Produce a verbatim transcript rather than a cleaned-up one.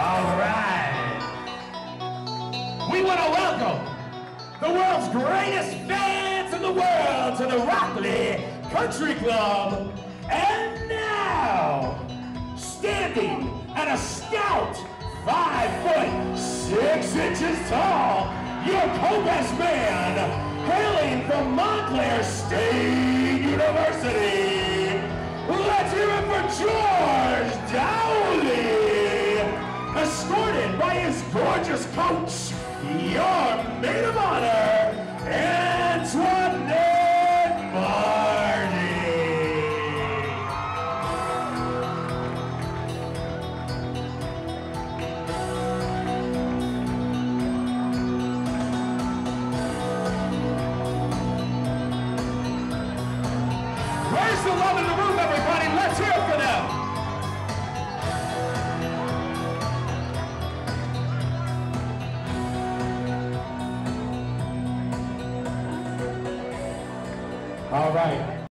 All right. We want to welcome the world's greatest fans in the world to the Rockley Country Club. And now, standing at a stout five foot six inches tall, your co-best man, hailing from Montclair State University. Let's hear it for George Dowley, escorted by his gorgeous coach, your maid of honor, Antoinette Marty. Where's the love in the room, everybody? Let's hear it for them. All right.